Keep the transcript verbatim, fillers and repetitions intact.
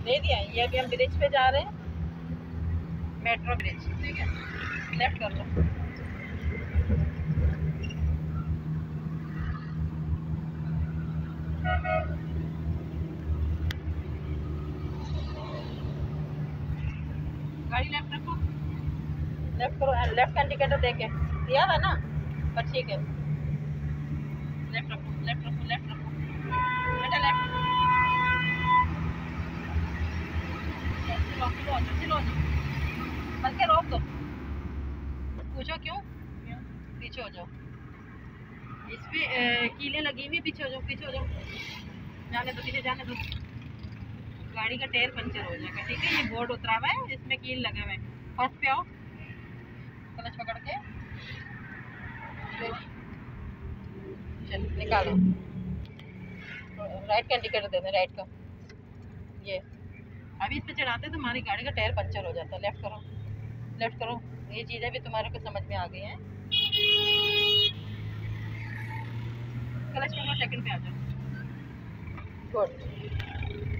दे दिया। ये अभी हम ब्रिज पे जा रहे हैं, मेट्रो ब्रिज, ठीक है। लेफ्ट कर लो। गाड़ी लेफ्ट रखो, लेफ्ट करो। लेफ्ट का इंडिकेटर देके दिया है ना, पर ठीक है। लेफ्ट रखो, लेफ्ट रखो, लेफ्ट रखो बेटा, लेफ्ट। चलो चलो चलो, बल्कि रोक दो। पूछो क्यों? पीछे हो जाओ, इस पे कीलें लगी हुई, पीछे हो जाओ, पीछे हो जाओ। जाने दो, पीछे जाने दो, गाड़ी का टायर पंचर हो जाएगा, ठीक है। ये बोर्ड उतरा हुआ है, इसमें कील लगे हुए हैं। फर्स्ट पे आओ, क्लच पकड़ के चल निकालो। राइट का इंडिकेटर दे दे, राइट का। ये अभी इस पे चढ़ाते तो हमारी गाड़ी का टायर पंचर हो जाता। लेफ्ट करो, लेफ्ट करो। ये चीज़ें भी तुम्हारे को समझ में आ गई हैं। क्लच करो, सेकंड पे आ जाओ। गुड।